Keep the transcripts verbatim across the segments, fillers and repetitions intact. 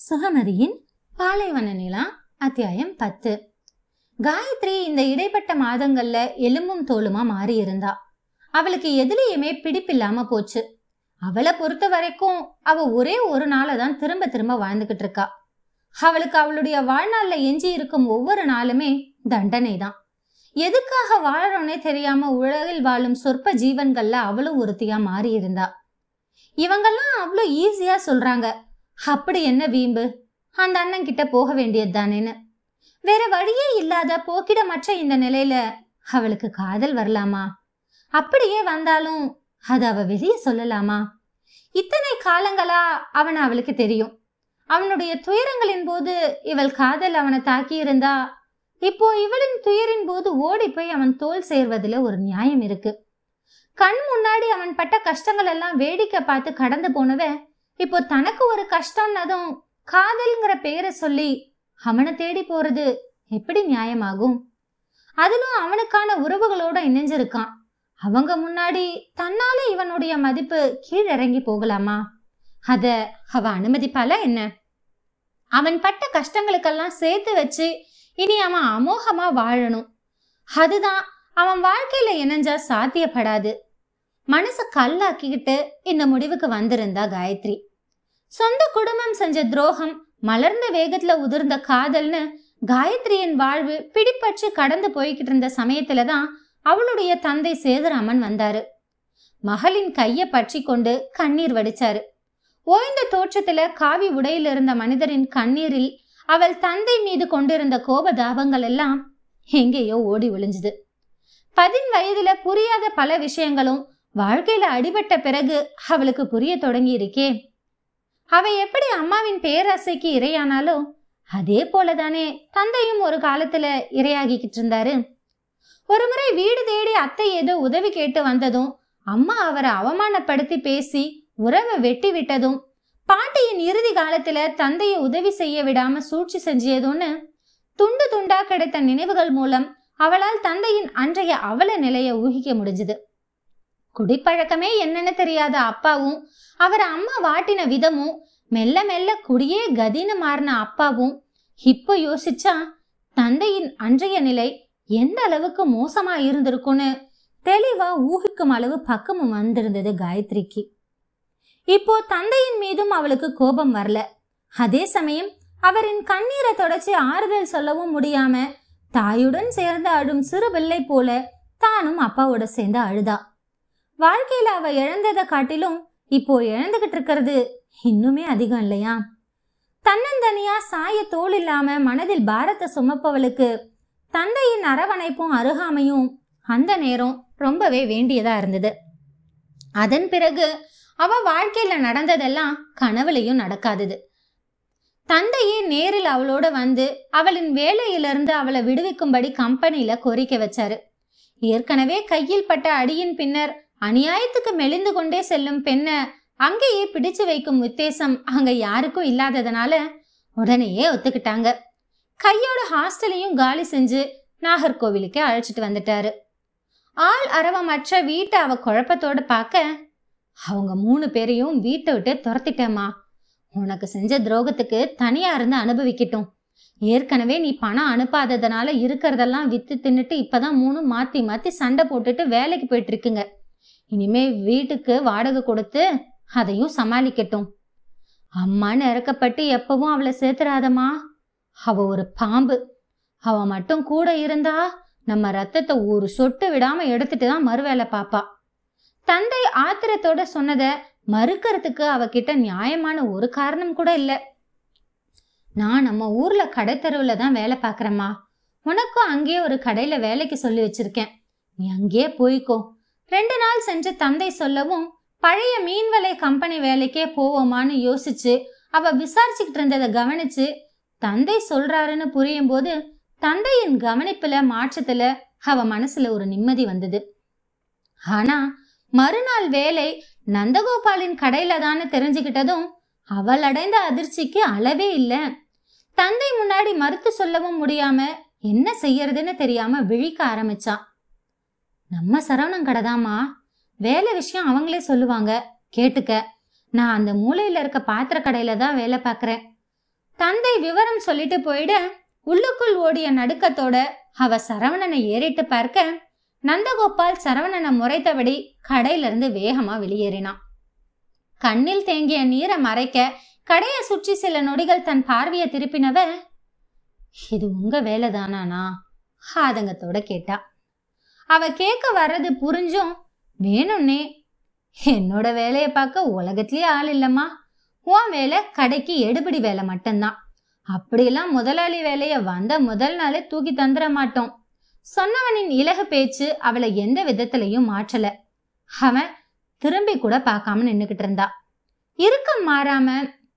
சுகமதியின் பாலைவனநிலா அத்தியாயம் பத்து. காயத்ரி இந்த இடைப்பட்ட மாதங்கள்ல எலும்பும் தோலுமா மாறி இருந்தா. அவளுக்கு எதுலயுமே பிடிப்பில்லாம போச்சு. அவளை பொறுத்த வரைக்கும் அவ ஒரே ஒரு நாளை தான் திரும்ப திரும்ப வாழ்ந்துகிட்டு இருக்கா. அவளுக்கு அவளுடைய வாழ்நாள்ல எஞ்சி இருக்கும் ஒவ்வொரு நாளுமே தண்டனை தான். எதுக்காக வாழறோன்னே தெரியாம உலகில் வாழும் சொற்ப ஜீவன்கள்ல அவளும் ஒருத்தியா மாறி இருந்தா. இவங்கெல்லாம் அவ்வளோ ஈஸியா சொல்றாங்க, அப்படி என்ன வீம்பு, அந்த அண்ணன் கிட்ட போக வேண்டியது தானேன்னு. வேற வழியே இல்லாத போக்கிடமற்ற இந்த நிலையில அவளுக்கு காதல் வரலாமா? அப்படியே வந்தாலும் அது அவ வெளியே சொல்லலாமா? இத்தனை காலங்களா அவன் அவளுக்கு தெரியும். அவனுடைய துயரங்களின் போது இவள் காதல் அவனை தாக்கி இருந்தா, இப்போ இவளின் துயரின் போது ஓடி போய் அவன் தோல் சேர்வதில் ஒரு நியாயம் இருக்கு. கண் முன்னாடி அவன் பட்ட கஷ்டங்கள் எல்லாம் வேடிக்கை பார்த்து கடந்து போனவ இப்போ தனக்கு ஒரு கஷ்டம்னதும் காதல்ங்கிற பெயரை சொல்லி அவனை தேடி போறது எப்படி நியாயமாகும்? அதிலும் அவனுக்கான உறவுகளோட இணைஞ்சிருக்கான். அவங்க முன்னாடி தன்னால இவனுடைய மதிப்பு கீழிறங்கி போகலாமா? அத அவ அனுமதிப்பால என்ன? அவன் பட்ட கஷ்டங்களுக்கெல்லாம் சேர்த்து வச்சு இனி அவன் அமோகமா வாழணும். அதுதான் அவன் வாழ்க்கையில இணைஞ்சா சாத்தியப்படாது. மனச கல்லாக்கிக்கிட்டு இந்த முடிவுக்கு வந்திருந்தா காயத்ரி. சொந்த குடும்பம் செஞ்ச துரோகம், மலர்ந்த வேகத்துல உதிர்ந்த காதல்னு காயத்ரியின் வாழ்வு பிடிப்பற்று கடந்து போய்கிட்டு இருந்த சமயத்துலதான் அவளுடைய தந்தை சேதுராமன் வந்தாரு. மகளின் கைய பற்றி கொண்டு கண்ணீர் வடிச்சாரு. ஓய்ந்த தோற்றத்துல காவி உடையில் இருந்த மனிதரின் கண்ணீரில் அவள் தந்தை மீது கொண்டிருந்த கோபதாபங்கள் எல்லாம் எங்கேயோ ஓடி ஒளிஞ்சுது. பதின் வயதுல புரியாத பல விஷயங்களும் வாழ்க்கையில அடிபட்ட பிறகு அவளுக்கு புரிய தொடங்கி இருக்கே. அவ எப்படி அம்மாவின் பேராசைக்கு இரையானாலோ அதே போலதானே தந்தையும் ஒரு காலத்துல இரையாகிக்கிட்டு இருந்தாரு. ஒரு முறை வீடு தேடி அத்தை ஏதோ உதவி கேட்டு வந்ததும் அம்மா அவரை அவமானப்படுத்தி பேசி உறவை வெட்டி விட்டதும், பாட்டியின் இறுதி காலத்துல தந்தையை உதவி செய்ய விடாம சூழ்ச்சி செஞ்சியதுன்னு துண்டு துண்டா கிடைத்த நினைவுகள் மூலம் அவளால் தந்தையின் அன்றைய அவல நிலைய ஊகிக்க முடிஞ்சது. குடிப்பழக்கமே என்னன்னு தெரியாத அப்பாவும் அவர் அம்மா வாட்டின விதமும், மெல்ல மெல்ல குடியே கதின்னு மாறின அப்பாவும் இப்ப யோசிச்சா தந்தையின் அன்றைய நிலை எந்த அளவுக்கு மோசமா இருந்திருக்குன்னு தெளிவா ஊகிக்கும் அளவு பக்கமும் வந்திருந்தது காயத்ரிக்கு. இப்போ தந்தையின் மீதும் அவளுக்கு கோபம் வரல. அதே சமயம் அவரின் கண்ணீரை தொடச்சி ஆறுதல் சொல்லவும் முடியாம தாயுடன் சேர்ந்து அழும் சிறு பிள்ளை போல தானும் அப்பாவோட சேர்ந்து அழுதா. வாழ்க்கையில அவ இழந்ததை காட்டிலும் இப்போ இழந்துகிட்டு இருக்கிறது இன்னுமே அதிகம் இல்லையா? தன்னந்தனியா சாய தோல் இல்லாம மனதில் பாரத்தை சுமப்பவளுக்கு தந்தையின் அரவணைப்பும் அருகாமையும் அந்த நேரம் ரொம்பவே வேண்டியதா இருந்தது. அதன் பிறகு அவ வாழ்க்கையில நடந்ததெல்லாம் கனவுலையும் நடக்காதது. தந்தையே நேரில் அவளோட வந்து அவளின் வேலையிலிருந்து அவளை விடுவிக்கும்படி கம்பெனியில கோரிக்கை வச்சாரு. ஏற்கனவே கையில் பட்ட அடியின் பின்னர் அநியாயத்துக்கு மெலிந்து கொண்டே செல்லும் பெண்ண அங்கேயே பிடிச்சு வைக்கும் உத்தேசம் அங்க யாருக்கும் இல்லாததுனால உடனேயே ஒத்துக்கிட்டாங்க. கையோட ஹாஸ்டலையும் காலி செஞ்சு நாகர்கோவிலுக்கு அழைச்சிட்டு வந்துட்டாரு. ஆள் அரவமற்ற வீட்டை அவ குழப்பத்தோட பார்க்க, அவங்க மூணு பேரையும் வீட்டை விட்டு துரத்திட்டேம்மா. உனக்கு செஞ்ச துரோகத்துக்கு தனியா இருந்து அனுபவிக்கட்டும். ஏற்கனவே நீ பணம் அனுப்பாததுனால இருக்கிறதெல்லாம் வித்து தின்னுட்டு இப்பதான் மூணு மாத்தி மாத்தி சண்டை போட்டுட்டு வேலைக்கு போயிட்டு இருக்குங்க. இனிமே வீட்டுக்கு வாடகை கொடுத்து அதையும் சமாளிக்கட்டும். அம்மான்னு இறக்கப்பட்டு எப்பவும் அவளை சேர்த்துறாதம்மா. அவ ஒரு பாம்பு. அவ மட்டும் கூட இருந்தா நம்ம ரத்தத்தை ஒரு சொட்டு விடாம எடுத்துட்டு தான் மறுவேலை பாப்பா. தந்தை ஆத்திரத்தோட சொன்னத மறுக்கிறதுக்கு அவகிட்ட நியாயமான ஒரு காரணம் கூட இல்ல. நான் நம்ம ஊர்ல கடைத்தெருவுல தான் வேலை பாக்குறேம்மா. உனக்கும் அங்கேயே ஒரு கடையில வேலைக்கு சொல்லி வச்சிருக்கேன். நீ அங்கேயே போய்க்கோ. ரெண்டு நாள் சென்று தந்தை சொல்லவும் பழைய மீன்வலை கம்பெனி வேலைக்கே போவோமான்னு யோசிச்சு அவ விசாரிச்சுக்கிட்டு இருந்ததை கவனிச்சு தந்தை சொல்றாருன்னு புரியும் போது தந்தையின் கவனிப்புல மாற்றத்துல அவ மனசுல ஒரு நிம்மதி வந்தது. ஆனா மறுநாள் வேலை நந்தகோபாலின் கடையில தானே தெரிஞ்சுக்கிட்டதும் அவள் அடைந்த அதிர்ச்சிக்கு அளவே இல்லை. தந்தை முன்னாடி மறுத்து சொல்லவும் முடியாம என்ன செய்யறதுன்னு தெரியாம விழிக்க ஆரம்பிச்சான். நம்ம சரவணம் கடைதாமா, வேலை விஷயம் அவங்களே சொல்லுவாங்க, கேட்டுக்க. நான் அந்த மூலையில இருக்க பாத்திர கடையில தான் வேலை பார்க்கறேன். தந்தை விவரம் சொல்லிட்டு போயிட உள்ளுக்குள் ஓடிய நடுக்கத்தோட அவ சரவணனை ஏறிட்டு பார்க்க நந்தகோபால் சரவணனை முறைத்தபடி கடையில இருந்து வேகமா வெளியேறினான். கண்ணில் தேங்கிய நீரை மறைக்க கடையை சுற்றி சில நொடிகள் தன் பார்வையை திருப்பினவ, இது உங்க வேலைதானா ஆதங்கத்தோட கேட்டா. அவ கேட்க வர்றது புரிஞ்சும், வேணும்னே, என்னோட வேலையை பார்க்க உலகத்திலேயே ஆள் இல்லம்மா, உன் வேலை கடைக்கு எடுபடி வேலை மட்டும்தான், அப்படியெல்லாம் முதலாளி வேலைய வந்த முதல் நாளே தூக்கி தந்துட மாட்டோம். சொன்னவனின் இலகு பேச்சு அவளை எந்த விதத்திலையும் மாற்றல. அவன் திரும்பி கூட பார்க்காம நின்னுகிட்டு இருந்தா. இறுக்கம் மாறாம,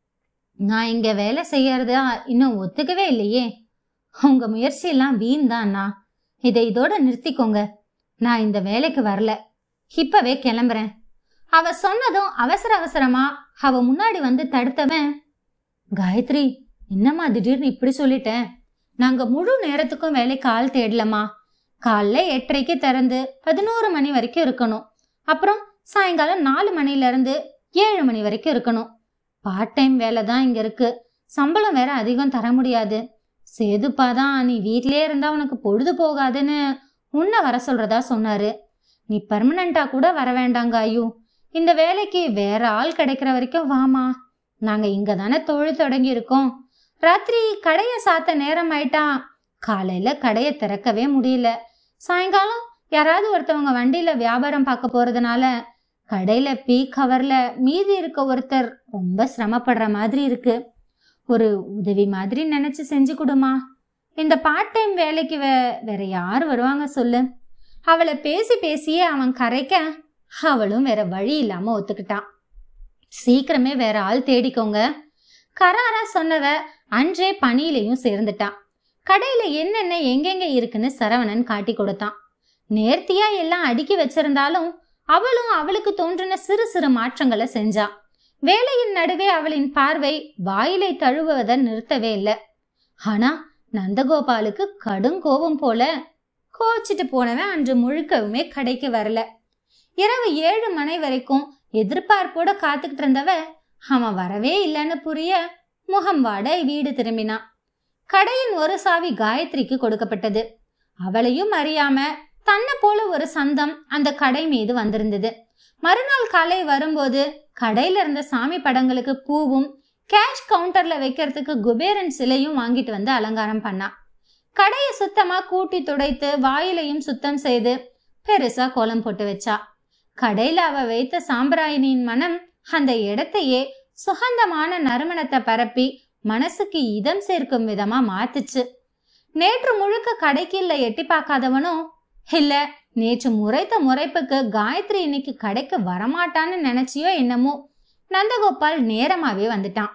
நான் இங்க வேலை செய்யறதா இன்னும் ஒத்துக்கவே இல்லையே, உங்க முயற்சி எல்லாம் வீண் தான்னா, இதை இதோட நிறுத்திக்கோங்க, நான் இந்த வேலைக்கு வரல, இப்பவே கிளம்புறேன். அவ சொன்னதும் அவசர அவசரமா அவ முன்னாடி வந்து தடுத்தவன், காயத்ரி, என்னம்மா திடீர்னு இப்படி சொல்லிட்டேன், நாங்க முழு நேரத்துக்கும் வேலைக்கு ஆள் தேடலமா, காலைல எட்டரைக்கு திறந்து பதினோரு மணி வரைக்கும் இருக்கணும், அப்புறம் சாயங்காலம் நாலு மணில இருந்து ஏழு மணி வரைக்கும் இருக்கணும். பார்ட் டைம் வேலை தான் இங்க இருக்கு, சம்பளம் வேற அதிகம் தர முடியாது. சேதுப்பாதான் நீ வீட்லயே இருந்தா உனக்கு பொழுது போகாதுன்னு உன்னை வர சொல்றதா சொன்னாரு. நீ பெர்மனண்டா கூட வர வேண்டாங்க ஐயோ, இந்த வேலைக்கு வேற ஆள் கிடைக்கிற வரைக்கும் வாமா, நாங்க இங்க தானே தொழில் தொடங்கி இருக்கோம். ராத்திரி கடைய சாத்த நேரம் ஆயிட்டா, காலையில கடைய திறக்கவே முடியல. சாயங்காலம் யாராவது ஒருத்தவங்க வண்டியில வியாபாரம் பார்க்க போறதுனால கடையில பீக் ஹவர்ல மீதி இருக்க ஒருத்தர் ரொம்ப சிரமப்படுற மாதிரி இருக்கு. ஒரு உதவி மாதிரி நினைச்சு செஞ்சு கொடுமா. இந்த பார்ட் டைம் வேலைக்கு வே வேற யாரு வருவாங்க சொல்லு. அவளை பேசி பேசியே அவன் கரைக்க அவளும் வேற வழி இல்லாம ஒத்துக்கிட்டான். சீக்கிரமே வேற ஆள் தேடிக்கோங்க. கராரா சொன்னவ அன்றே பணியிலையும் சேர்ந்துட்டான். கடையில என்னென்ன எங்கெங்க இருக்குன்னு சரவணன் காட்டி கொடுத்தான். நேர்த்தியா எல்லாம் அடுக்கி வச்சிருந்தாலும் அவளும் அவளுக்கு தோன்றின சிறு சிறு மாற்றங்களை செஞ்சா. வேலையின் நடுவே அவளின் பார்வை வாயிலை தழுவுவதை நிறுத்தவே இல்லை. ஆனா நந்தகோபாலுக்கு கடும் கோபம் போல. கோச்சிட்டு போனவன் அன்று முழுக்கவுமே கடைக்கு வரல. இரவு ஏழு மணி வரைக்கும் எதிர்பார்ப்போட காத்துக்கிட்டு இருந்தவ அவன் வரவே இல்லைன்னு புரிய முகம் வாட வீடு திரும்பினான். கடையின் ஒரு சாவி காயத்ரிக்கு கொடுக்கப்பட்டது. அவளையும் அறியாம தன்னை போல ஒரு சந்தம் அந்த கடை மீது வந்திருந்தது. மறுநாள் காலை வரும்போது கடையில இருந்த சாமி படங்களுக்கு பூவும் கேஷ் கவுண்டர்ல வைக்கிறதுக்கு குபேரன் சிலையும் வாங்கிட்டு வந்து அலங்காரம் பண்ணா. கடையை சுத்தமா கூட்டி துடைத்து வாயிலையும் சுத்தம் செய்து பெருசா கோலம் போட்டு வச்சா. கடையில அவ வைத்த சாம்பிராயினியின் மனம் அந்த இடத்தையே சுகந்தமான நறுமணத்தை பரப்பி மனசுக்கு இதம் சேர்க்கும் விதமா மாத்துச்சு. நேற்று முழுக்க கடைக்குள்ள எட்டி பார்க்காதவனும் இல்ல, நேற்று முறைத்த முறைப்புக்கு காயத்ரி இன்னைக்கு கடைக்கு வரமாட்டான்னு நினைச்சியோ என்னமோ, நந்தகோபால் நேரமாவே வந்துட்டான்.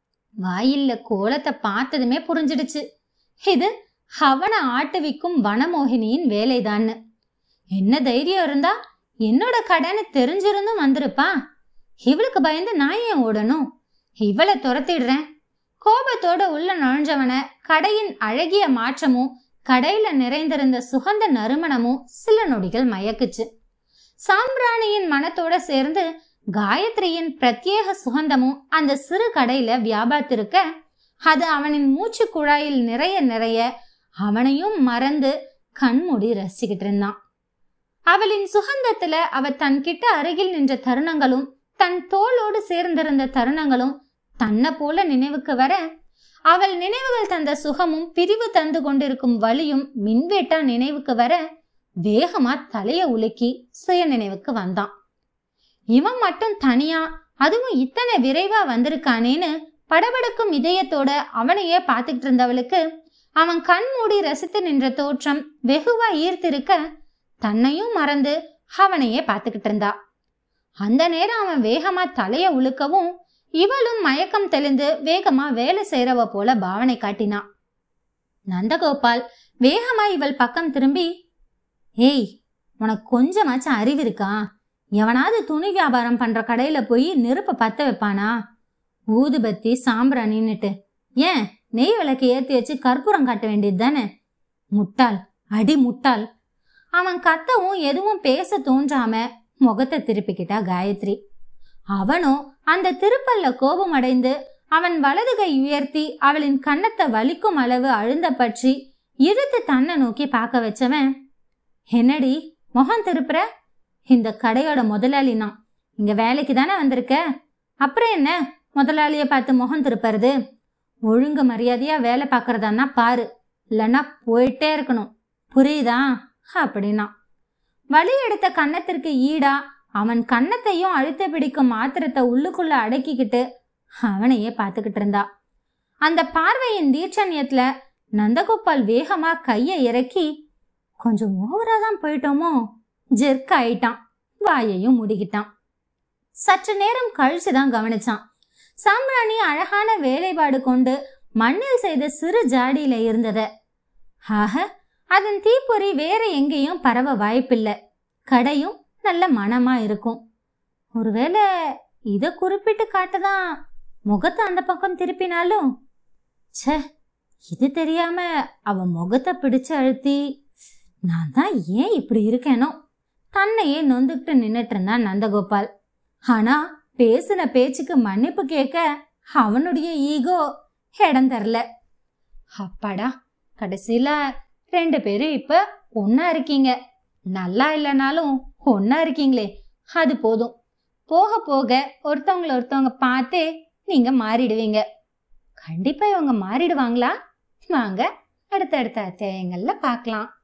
வாயில்ல கோலத்தை பார்த்ததுமே புரிஞ்சிடுச்சு, இது அவனை ஆட்டுவிக்கும் வனமோகினியின் வேலைதான்னு. என்ன தைரியம் இருந்தா என்னோட கடைன்னு தெரிஞ்சிருந்தும் வந்திருப்பா. இவளுக்கு பயந்து நான் ஏன் ஓடணும்? இவளை துரத்திடுறேன். கோபத்தோட உள்ள நுழைஞ்சவன கடையின் அழகிய மாற்றமும் கடையில நிறைந்திருந்த சுகந்த நறுமணமும் சில நொடிகள் மயக்குச்சு. சாம்பிராணியின் மனத்தோட சேர்ந்து காயத்ரியின் பிரத்யேக சுகந்தமும் அந்த சிறு கடையில வியாபாத்திருக்க அது அவனின் மூச்சு குழாயில் நிறைய நிறைய அவனையும் மறந்து கண்மூடி ரசிக்கிட்டு இருந்தான். அவளின் சுகந்தத்துல அவ தன் கிட்ட அருகில் நின்ற தருணங்களும் தன் தோளோடு சேர்ந்திருந்த தருணங்களும் தன்னை போல நினைவுக்கு வர, அவள் நினைவுகள் தந்த சுகமும் பிரிவு தந்து கொண்டிருக்கும் வலியும் மின்வேட்டா நினைவுக்கு வர வேகமா தலைய உலுக்கி சுய நினைவுக்கு வந்தான். இவன் மட்டும் தனியா, அதுவும் இத்தனை விரைவா வந்திருக்கானேன்னு படபடக்கும் இதயத்தோட அவனையே பார்த்துக்கிட்டு இருந்தவளுக்கு அவன் கண் மூடி ரசித்து நின்ற தோற்றம் வெகுவா ஈர்த்திருக்க தன்னையும் மறந்து அவனையே பார்த்துக்கிட்டு இருந்தா. அந்த நேரம் அவன் வேகமா தலைய உலுக்கவும் இவளும் மயக்கம் தெளிந்து வேகமா வேலை செய்யறவ போல பாவனை காட்டினான். நந்தகோபால் வேகமா இவள் பக்கம் திரும்பி, ஏய், உனக்கு கொஞ்சமாச்சும் அறிவு இருக்கா? எவனாவது துணி வியாபாரம் பண்ற கடையில போய் நெருப்ப பத்த வைப்பானா? ஊதுபத்தி சாம்பிராணின்னுட்டு ஏன் நெய் விளக்கு ஏத்தி வச்சு கற்பூரம் காட்ட வேண்டியது தானே? முட்டாள், அடி முட்டாள். அவன் கத்தவும் எதுவும் பேச தோன்றாம முகத்தை திருப்பிக்கிட்டா காயத்ரி. அவனோ அந்த திருப்பல்ல கோபம் அடைந்து அவன் வலது கை உயர்த்தி அவளின் கன்னத்தை வலிக்கும் அளவு அழுந்த பற்றி இழுத்து தன்னை நோக்கி பார்க்க வச்சவன், என்னடி முகம் திருப்புற? இந்த கடையோட முதலாளி நான். இங்க வேலைக்கு தானே வந்திருக்க, அப்புறம் என்ன முதலாளிய பார்த்து முகம் திருப்பறது? ஒழுங்கு மரியாதையா வேலை பார்க்கறதான்னா பாரு, இல்லைன்னா போயிட்டே இருக்கணும், புரியுதா அப்படின்னா. வலி எடுத்த கன்னத்திற்கு ஈடா அவன் கன்னத்தையும் அழுத்த பிடிக்கும் மாத்திரத்தை உள்ளுக்குள்ள அடக்கிக்கிட்டு அவனையே பார்த்துக்கிட்டு இருந்தா. அந்த பார்வையின் தீட்சண்யத்துல நந்தகோபால் வேகமா கைய இறக்கி, கொஞ்சம் ஓவரா தான் போயிட்டோமோ, ஜெர்க் ஆயிட்டான். வாயையும் மூடிக்கிட்டான். சற்று நேரம் கழிச்சுதான் கவனிச்சான். சாம்பிராணி அழகான வேலைப்பாடு கொண்டு மண்ணில் செய்த சிறு ஜாடியில இருந்தத. ஆக அதன் தீப்பொறி வேற எங்கேயும் பரவ வாய்ப்பில்லை. கடையும் நல்ல மனமா இருக்கும். ஒருவேளை இத குறிப்பிட்டு காட்டதான் முகத்தை அந்த பக்கம் திருப்பினாலும், சே, இது தெரியாம அவன் முகத்தை பிடிச்சு அழுத்தி நான் தான் ஏன் இப்படி இருக்கேனோ தன்னையே நொந்துக்கிட்டு நின்னுட்டு இருந்தான் நந்தகோபால். ஆனா பேசின பேச்சுக்கு மன்னிப்பு கேட்க அவனுடைய ஈகோ இடம் தரல. அப்பாடா, கடைசியில ரெண்டு பேரும் இப்ப ஒன்னா இருக்கீங்க. நல்லா இல்லைனாலும் ஒன்னா இருக்கீங்களே, அது போதும். போக போக ஒருத்தவங்களை ஒருத்தவங்க பார்த்தே நீங்க மாறிடுவீங்க. கண்டிப்பா இவங்க மாறிடுவாங்களா? வாங்க அடுத்தடுத்த அத்தியாயங்கள்ல பார்க்கலாம்.